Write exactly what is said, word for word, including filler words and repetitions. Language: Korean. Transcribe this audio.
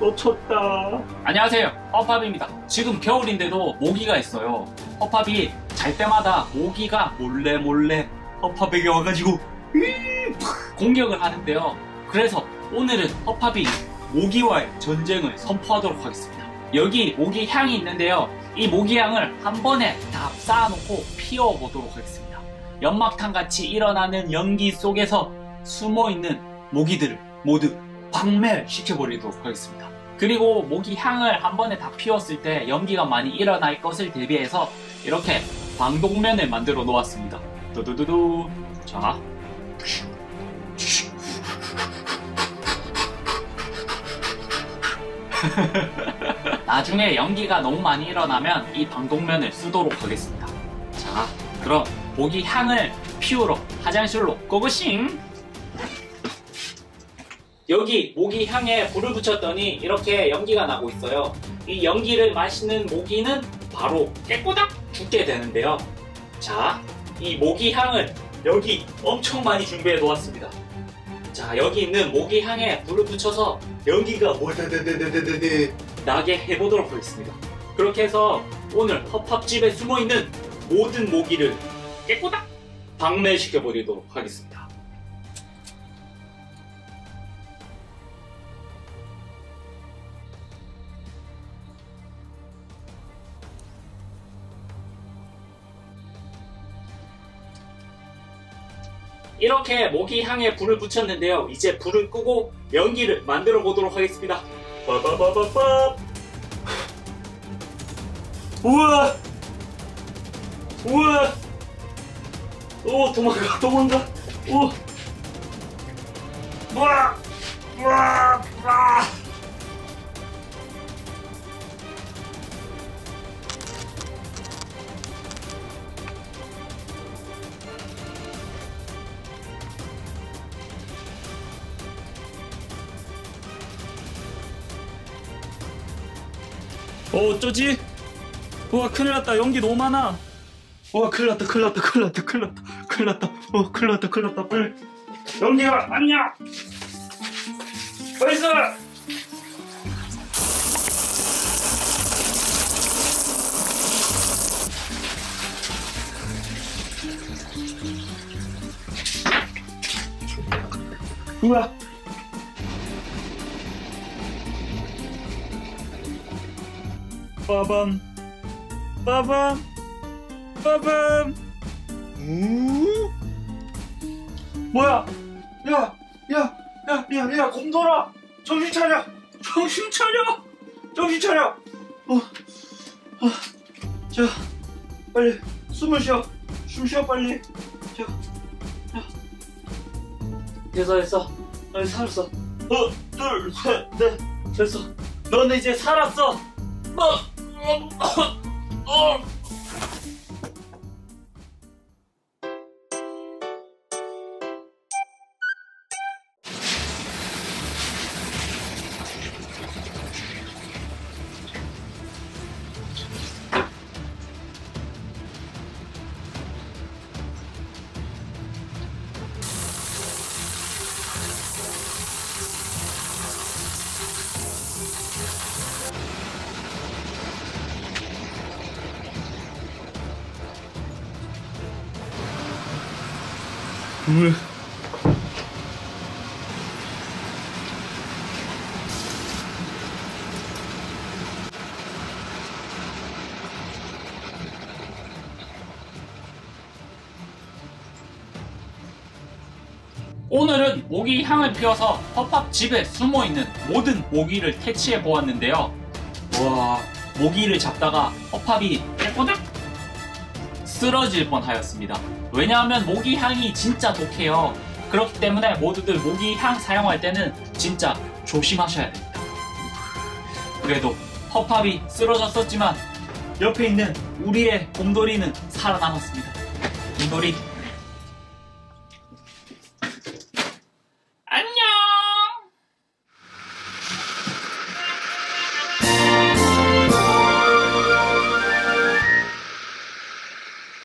놓쳤다. 안녕하세요, 허팝입니다. 지금 겨울인데도 모기가 있어요. 허팝이 잘 때마다 모기가 몰래 몰래 허팝에게 와가지고 공격을 하는데요. 그래서 오늘은 허팝이 모기와의 전쟁을 선포하도록 하겠습니다. 여기 모기 향이 있는데요. 이 모기 향을 한 번에 다 쌓아놓고 피워보도록 하겠습니다. 연막탄 같이 일어나는 연기 속에서 숨어있는 모기들을 모두 박멸시켜버리도록 하겠습니다. 그리고 모기 향을 한 번에 다 피웠을 때 연기가 많이 일어날 것을 대비해서 이렇게 방독면을 만들어 놓았습니다. 두두두두. 자, 나중에 연기가 너무 많이 일어나면 이 방독면을 쓰도록 하겠습니다. 자, 그럼 모기 향을 피우러 화장실로 고고싱! 여기 모기 향에 불을 붙였더니 이렇게 연기가 나고 있어요. 이 연기를 마시는 모기는 바로 깨꼬닥 죽게 되는데요. 자, 이 모기 향을 여기 엄청 많이 준비해 놓았습니다. 자, 여기 있는 모기 향에 불을 붙여서 연기가 와다다다다다다 나게 해보도록 하겠습니다. 그렇게 해서 오늘 허팝집에 숨어있는 모든 모기를 깨꼬닥 박멸시켜버리도록 하겠습니다. 이렇게 모기 향에 불을 붙였는데요. 이제 불을 끄고 연기를 만들어 보도록 하겠습니다. 빠바바바바. 우와! 우와! 오, 도망가, 도망가. 오! 우와! 우와! 우와! 어, 어쩌지? 우와, 큰일 났다. 연기 너무 많아. 우와, 큰일 났다, 큰일 났다, 큰일 났다, 큰일 났다, 큰일 났다. 어, 큰일 났다, 큰일 났다, 빨리. 연기가 많냐? 벌써! 우와. 빠밤 빠밤 빠밤. 우? 뭐야? 야, 야, 야, 야, 야, 곰돌아, 정신 차려, 정신 차려, 정신 차려. 어, 어, 자, 빨리 숨을 쉬어, 숨 쉬어 빨리. 자, 자, 됐어, 됐어, 너 살았어. 어, 둘, 셋, 넷, 됐어. 너는 이제 살았어. 어. 어, 어, 어. 물. 오늘은 모기 향을 피워서 허팝집에 숨어있는 모든 모기를 퇴치해 보았는데요. 와, 모기를 잡다가 허팝이 깨꼬닥 쓰러질 뻔하였습니다. 왜냐하면 모기 향이 진짜 독해요. 그렇기 때문에 모두들 모기 향 사용할 때는 진짜 조심하셔야 됩니다. 그래도 허팝이 쓰러졌었지만 옆에 있는 우리의 곰돌이는 살아남았습니다. 곰돌이